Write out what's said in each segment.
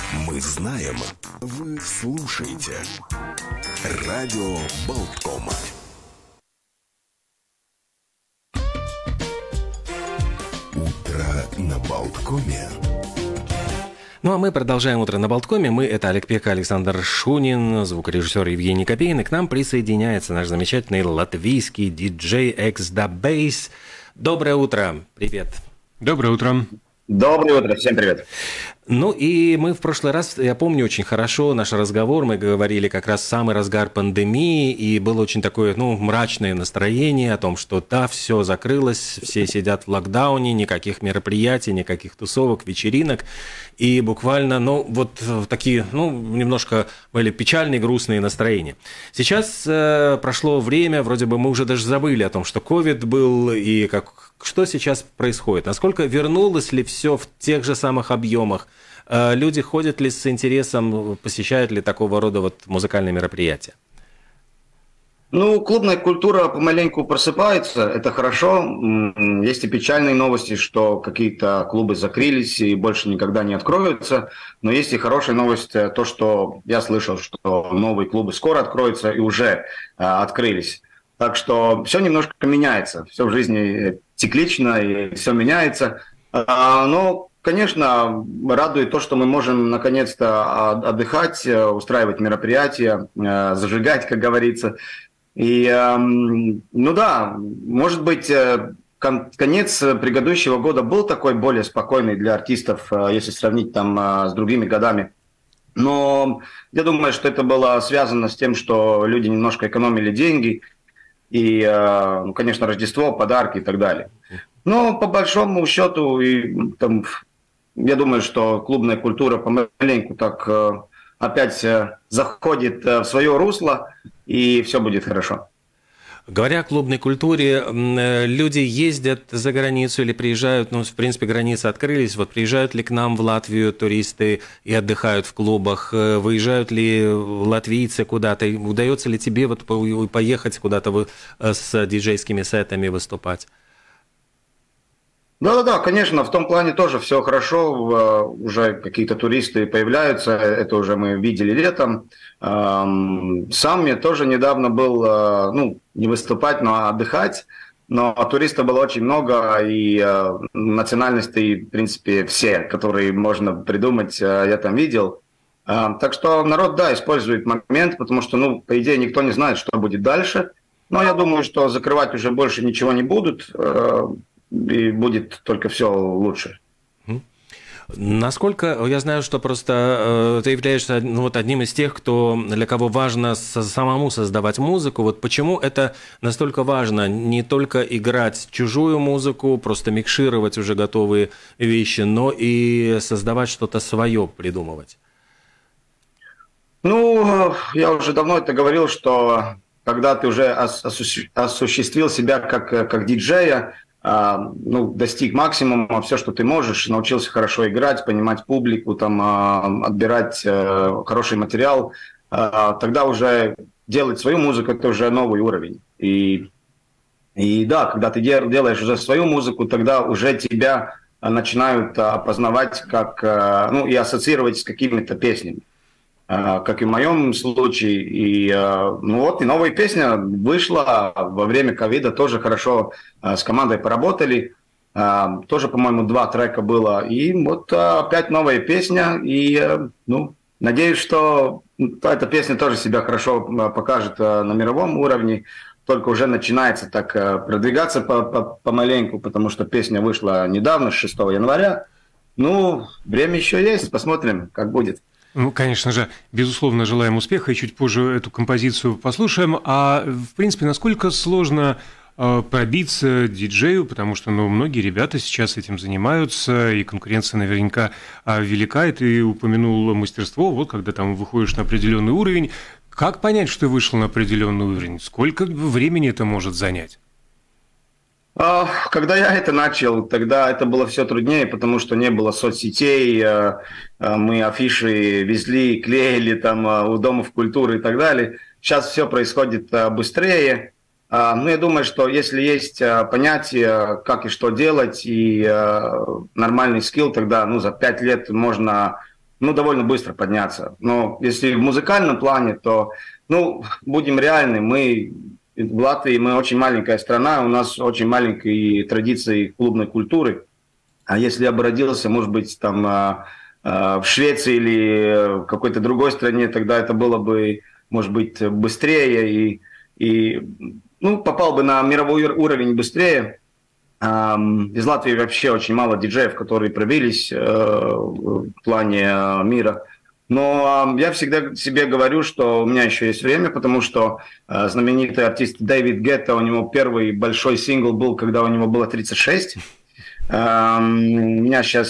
Мы знаем, вы слушаете. Радио Болтком. Утро на Болткоме. Ну а мы продолжаем «Утро на Болткоме». Это Олег Пека, Александр Шунин, звукорежиссер Евгений Копейн. И к нам присоединяется наш замечательный латвийский диджей X Da Bass. Доброе утро. Привет. Доброе утро. Доброе утро. Всем привет. Ну и мы в прошлый раз, я помню очень хорошо наш разговор, мы говорили как раз в самый разгар пандемии, и было очень такое, мрачное настроение о том, что да, все закрылось, все сидят в локдауне, никаких мероприятий, никаких тусовок, вечеринок, и буквально, такие, немножко были печальные, грустные настроения. Сейчас прошло время, вроде бы мы уже даже забыли о том, что ковид был, и что сейчас происходит, насколько вернулось ли все в тех же самых объемах. Люди ходят ли с интересом, посещают ли такого рода музыкальные мероприятия? Клубная культура помаленьку просыпается, это хорошо. Есть и печальные новости, что какие-то клубы закрылись и больше никогда не откроются. Но есть и хорошая новость, то, что я слышал, что новые клубы скоро откроются и уже открылись. Так что все немножко меняется, все в жизни циклично и все меняется. Но, конечно, радует то, что мы можем наконец-то отдыхать, устраивать мероприятия, зажигать, как говорится. И, может быть, конец предыдущего года был такой более спокойный для артистов, если сравнить там с другими годами. Но я думаю, что это было связано с тем, что люди немножко экономили деньги. И, конечно, Рождество, подарки и так далее. Но по большому счету, я думаю, что клубная культура помаленьку так опять заходит в свое русло, и все будет хорошо. Говоря о клубной культуре, люди ездят за границу или приезжают, в принципе, границы открылись, приезжают ли к нам в Латвию туристы и отдыхают в клубах, выезжают ли латвийцы куда-то, удается ли тебе поехать куда-то с диджейскими сетами выступать? Да, конечно, в том плане тоже все хорошо, уже какие-то туристы появляются, это уже мы видели летом. Сам я тоже недавно был, не выступать, но отдыхать, но туристов было очень много, и национальностей, в принципе, все, которые можно придумать, я там видел. Так что народ, использует момент, потому что, по идее, никто не знает, что будет дальше, но я думаю, что закрывать уже больше ничего не будут, и будет только все лучше. Насколько, я знаю, что просто ты являешься одним из тех, для кого важно самому создавать музыку. Почему это настолько важно? Не только играть чужую музыку, просто микшировать уже готовые вещи, но и создавать что-то свое, придумывать. Я уже давно это говорил, что когда ты уже осуществил себя как диджея, достиг максимума, все, что ты можешь, научился хорошо играть, понимать публику, отбирать хороший материал, тогда уже делать свою музыку – это уже новый уровень. И когда ты делаешь уже свою музыку, тогда уже тебя начинают опознавать и ассоциировать с какими-то песнями. Как и в моем случае. И новая песня вышла во время ковида, тоже хорошо с командой поработали. Тоже, по-моему, 2 трека было. И опять новая песня. И надеюсь, что эта песня тоже себя хорошо покажет на мировом уровне. Только уже начинается так продвигаться помаленьку, потому что песня вышла недавно, с 6 января. Время еще есть, посмотрим, как будет. Конечно же, безусловно, желаем успеха, и чуть позже эту композицию послушаем. А, в принципе, насколько сложно пробиться диджею, потому что многие ребята сейчас этим занимаются, и конкуренция наверняка велика, и ты упомянул мастерство, когда там выходишь на определенный уровень. Как понять, что ты вышел на определенный уровень? Сколько времени это может занять? Когда я это начал, тогда это было все труднее, потому что не было соцсетей, мы афиши везли, клеили у домов культуры и так далее. Сейчас все происходит быстрее. Я думаю, что если есть понятие, как и что делать, и нормальный скилл, тогда за 5 лет можно ну, довольно быстро подняться. Но если в музыкальном плане, то, ну, будем реальны, мы в Латвии, мы очень маленькая страна, у нас очень маленькие традиции клубной культуры. А если я бы родился, может быть, там в Швеции или в какой-то другой стране, тогда это было бы, может быть, быстрее и ну, попал бы на мировой уровень быстрее. Из Латвии вообще очень мало диджеев, которые пробились в плане мира. Но я всегда себе говорю, что у меня еще есть время, потому что знаменитый артист Дэвид Гетта, у него первый большой сингл был, когда у него было 36. У меня сейчас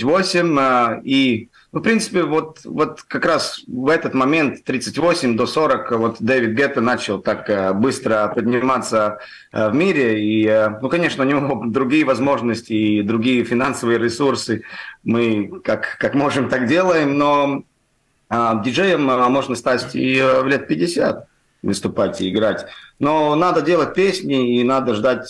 38, и, ну, в принципе, вот как раз в этот момент, 38 до 40, вот Дэвид Гетта начал так быстро подниматься в мире, и, ну, конечно, у него другие возможности и другие финансовые ресурсы, мы как можем, так делаем, но диджеем можно стать и в лет 50, выступать и играть. Но надо делать песни, и надо ждать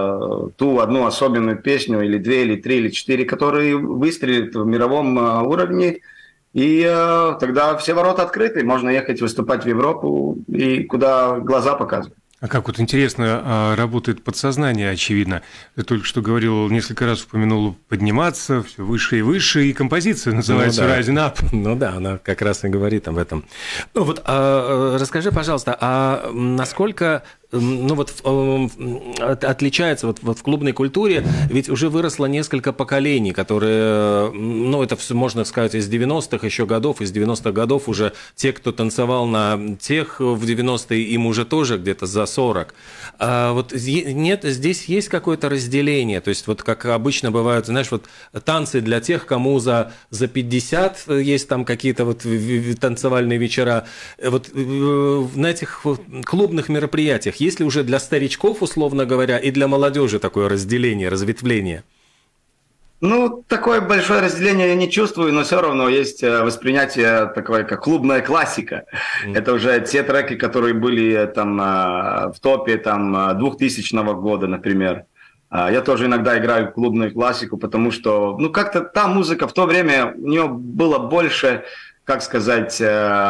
ту одну особенную песню, или 2, или 3, или 4, которые выстрелят в мировом уровне. И тогда все ворота открыты, можно ехать выступать в Европу, и куда глаза показывают. А как вот интересно работает подсознание, очевидно. Ты только что говорил, несколько раз упомянул подниматься, все выше и выше, и композиция называется Rising Up. Ну да, она как раз и говорит об этом. Ну вот, расскажи, пожалуйста, а насколько... Ну вот отличается вот в клубной культуре, ведь уже выросло несколько поколений, которые, ну это все можно сказать из 90-х еще годов, из 90-х годов уже те, кто танцевал на тех в 90-е, им уже тоже где-то за 40. А вот нет, здесь есть какое-то разделение, то есть вот как обычно бывают, знаешь, вот танцы для тех, кому за 50, есть там какие-то вот танцевальные вечера, вот на этих клубных мероприятиях есть ли уже для старичков, условно говоря, и для молодежи такое разделение, разветвление? Ну, такое большое разделение я не чувствую, но все равно есть воспринятие такое, как клубная классика. Это уже те треки, которые были там в топе там 2000 года, например. Я тоже иногда играю клубную классику, потому что, ну, как-то та музыка в то время, у нее было больше, как сказать,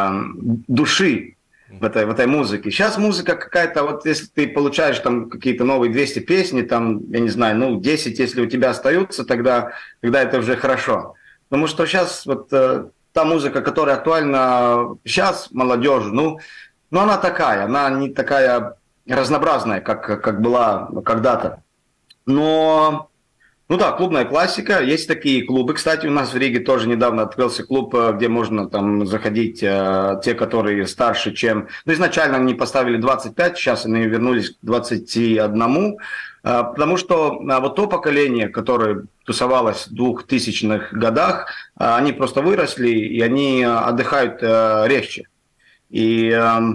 души в этой музыке. Сейчас музыка какая-то, вот если ты получаешь там какие-то новые 200 песни, там, я не знаю, ну, 10, если у тебя остаются, тогда это уже хорошо. Потому что сейчас вот та музыка, которая актуальна сейчас молодежи, ну, она такая, она не такая разнообразная, как была когда-то. Но... Ну да, клубная классика. Есть такие клубы. Кстати, у нас в Риге тоже недавно открылся клуб, где можно там заходить те, которые старше, чем... Ну, изначально они поставили 25, сейчас они вернулись к 21. Потому что вот то поколение, которое тусовалось в 2000-х годах, они просто выросли, и они отдыхают легче. И...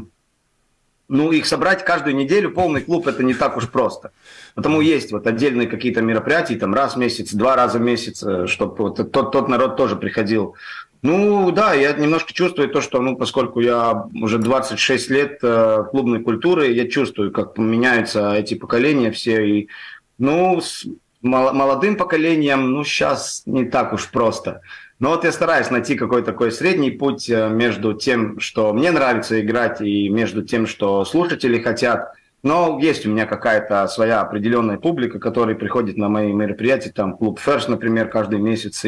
Ну, их собрать каждую неделю, полный клуб, это не так уж просто. Потому есть вот отдельные какие-то мероприятия, там раз в месяц, 2 раза в месяц, чтобы вот тот народ тоже приходил. Ну, да, я немножко чувствую то, что, ну, поскольку я уже 26 лет клубной культуры, я чувствую, как меняются эти поколения все. И, ну, с молодым поколением, ну, сейчас не так уж просто. Но вот я стараюсь найти какой-то такой средний путь между тем, что мне нравится играть, и между тем, что слушатели хотят. Но есть у меня какая-то своя определенная публика, которая приходит на мои мероприятия, там клуб First, например, каждый месяц.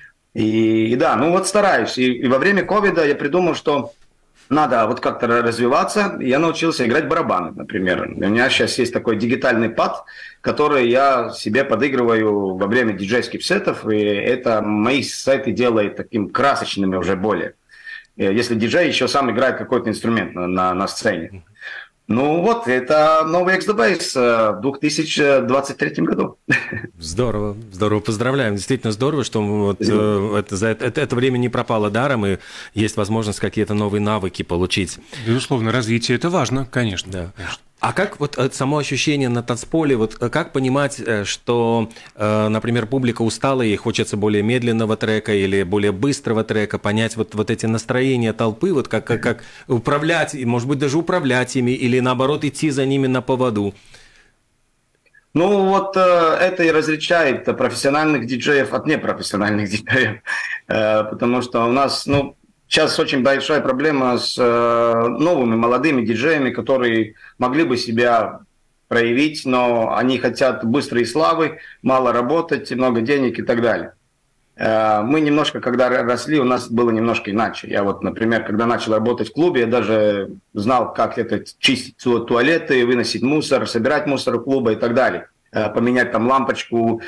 И да, ну вот стараюсь. И во время ковида я придумал, что надо вот как-то развиваться. Я научился играть барабаны, например. У меня сейчас есть такой дигитальный пад, который я себе подыгрываю во время диджейских сетов, и это мои сеты делает таким красочными уже более. Если диджей еще сам играет какой-то инструмент на сцене. Ну вот, это новый XDBase в 2023 году. Здорово, здорово, поздравляем. Действительно здорово, что вот, это время не пропало даром, и есть возможность какие-то новые навыки получить. Безусловно, развитие – это важно, конечно. Да. Конечно. А как вот само ощущение на танцполе, вот как понимать, что, например, публика устала и хочется более медленного трека или более быстрого трека, понять вот эти настроения толпы, вот как управлять, может быть, даже управлять ими или, наоборот, идти за ними на поводу? Ну вот это и различает профессиональных диджеев от непрофессиональных диджеев, потому что у нас, ну, сейчас очень большая проблема с новыми молодыми диджеями, которые могли бы себя проявить, но они хотят быстрой славы, мало работать, много денег и так далее. Мы немножко, когда росли, у нас было немножко иначе. Я вот, например, когда начал работать в клубе, я даже знал, как это чистить туалеты, выносить мусор, собирать мусор клуба и так далее. Поменять там лампочку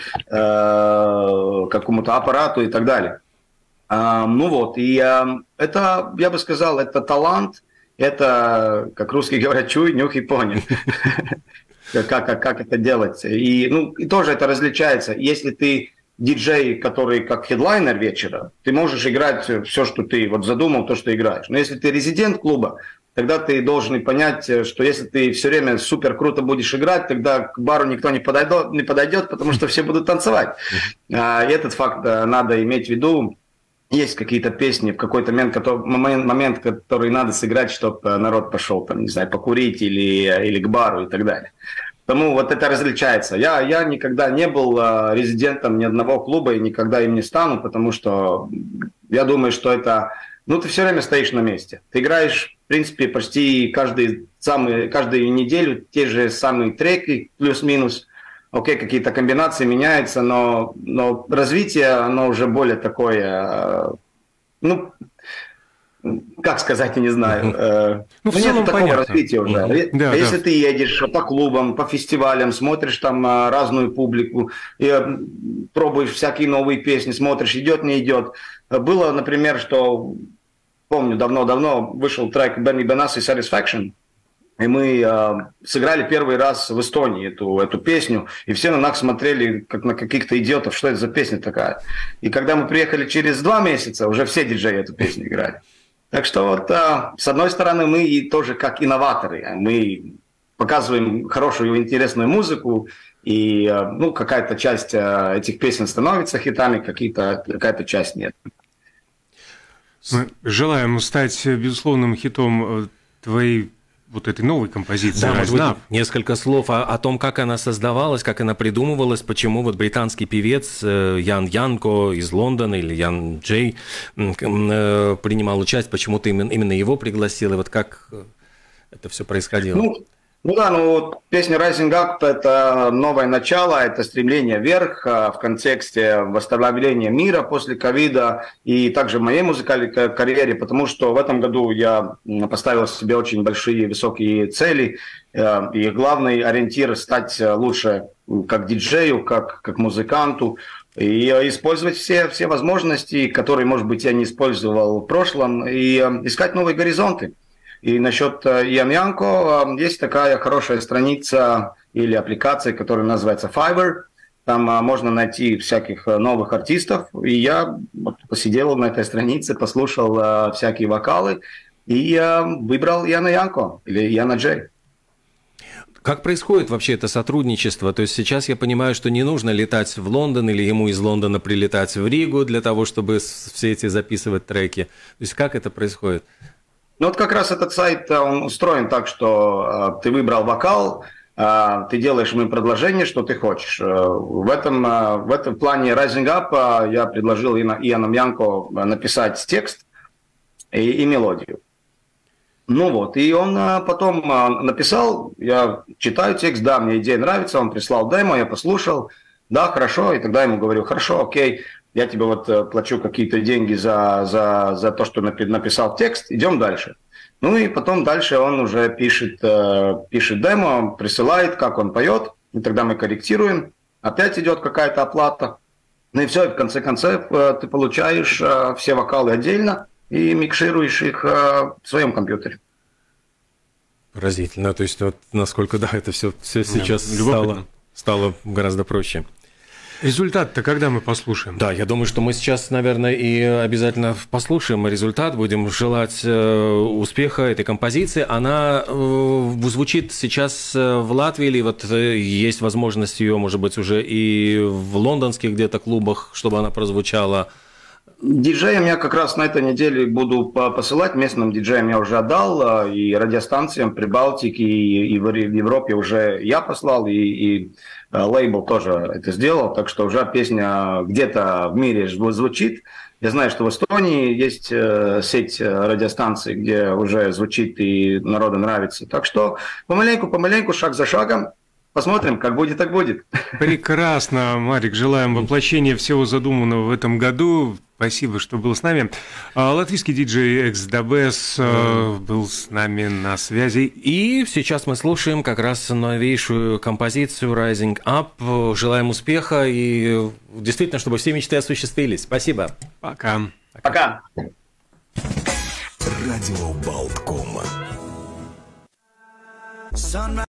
какому-то аппарату и так далее. Ну вот, и это, я бы сказал, это талант, это, как русские говорят, чуй, нюхай, понял. Как это делать. И, ну, и тоже это различается. Если ты диджей, который как хедлайнер вечера, ты можешь играть все, что ты вот задумал, то, что играешь. Но если ты резидент клуба, тогда ты должен понять, что если ты все время супер круто будешь играть, тогда к бару никто не подойдет, потому что все будут танцевать. И этот факт надо иметь в виду. Есть какие-то песни в какой-то момент, который надо сыграть, чтобы народ пошел, там, не знаю, покурить или к бару и так далее. Потому вот это различается. Я никогда не был резидентом ни одного клуба и никогда им не стану, потому что я думаю, что это... Ну, ты все время стоишь на месте. Ты играешь, в принципе, почти каждую неделю те же самые треки, плюс-минус. Окей, какие-то комбинации меняются, но развитие, оно уже более такое, ну, как сказать, я не знаю. Ну, в нет целом такого понятно. развития уже. Да, если ты едешь по клубам, по фестивалям, смотришь там разную публику, и пробуешь всякие новые песни, смотришь, идет, не идет. Было, например, что, помню, давно-давно вышел трек Бенни Бенасси «Satisfaction», и мы сыграли первый раз в Эстонии эту песню, и все на нас смотрели, как на каких-то идиотов, что это за песня такая. И когда мы приехали через 2 месяца, уже все диджеи эту песню играли. Так что вот, с одной стороны, мы и тоже как инноваторы. Мы показываем хорошую, интересную музыку, и ну, какая-то часть этих песен становится хитами, какая-то часть нет. Мы желаем стать безусловным хитом твоей вот этой новой композиции. Да, может быть, несколько слов о том, как она создавалась, как она придумывалась, почему вот британский певец Ян Янко из Лондона или Ян Джей принимал участие, почему ты именно его пригласил, и вот как это все происходило? Ну, песня Rising Up – это новое начало, это стремление вверх в контексте восстановления мира после ковида и также в моей музыкальной карьере, потому что в этом году я поставил себе очень большие высокие цели, и главный ориентир – стать лучше как диджею, как музыканту, и использовать все возможности, которые, может быть, я не использовал в прошлом, и искать новые горизонты. И насчет Ян Янко есть такая хорошая страница или аппликация, которая называется Fiverr. Там можно найти всяких новых артистов. И я посидел на этой странице, послушал всякие вокалы и выбрал Яна Янко или Яна Джей. Как происходит вообще это сотрудничество? То есть сейчас я понимаю, что не нужно летать в Лондон или ему из Лондона прилетать в Ригу для того, чтобы все эти записывать треки. То есть как это происходит? Ну вот как раз этот сайт, он устроен так, что ты выбрал вокал, ты делаешь ему предложение, что ты хочешь. В этом плане Rising Up я предложил Яну Янко написать текст и мелодию. Ну вот, и он потом написал, я читаю текст, да, мне идея нравится, он прислал демо, я послушал, да, хорошо, и тогда ему говорю, хорошо, окей, я тебе вот плачу какие-то деньги за то, что написал текст, идем дальше. Ну и потом дальше он уже пишет демо, присылает, как он поет, и тогда мы корректируем, опять идет какая-то оплата, ну и все, и в конце концов ты получаешь все вокалы отдельно и микшируешь их в своем компьютере. Поразительно, то есть вот насколько, да, это все сейчас стало гораздо проще. Результат-то когда мы послушаем? Да, я думаю, что мы сейчас, наверное, и обязательно послушаем результат, будем желать успеха этой композиции. Она звучит сейчас в Латвии, или вот есть возможность ее, может быть, уже и в лондонских где-то клубах, чтобы она прозвучала. Диджеям я как раз на этой неделе буду посылать, местным диджеям я уже отдал, и радиостанциям Прибалтики, и в Европе уже я послал, и лейбл тоже это сделал, так что уже песня где-то в мире звучит. Я знаю, что в Эстонии есть сеть радиостанций, где уже звучит и народу нравится. Так что помаленьку, шаг за шагом. Посмотрим, как будет, так будет. Прекрасно, Марик, желаем воплощения всего задуманного в этом году. Спасибо, что был с нами. Латвийский диджей Экс-Дабес был с нами на связи. И сейчас мы слушаем как раз новейшую композицию Rising Up. Желаем успеха и действительно, чтобы все мечты осуществились. Спасибо. Пока. Пока. Радио Болткома.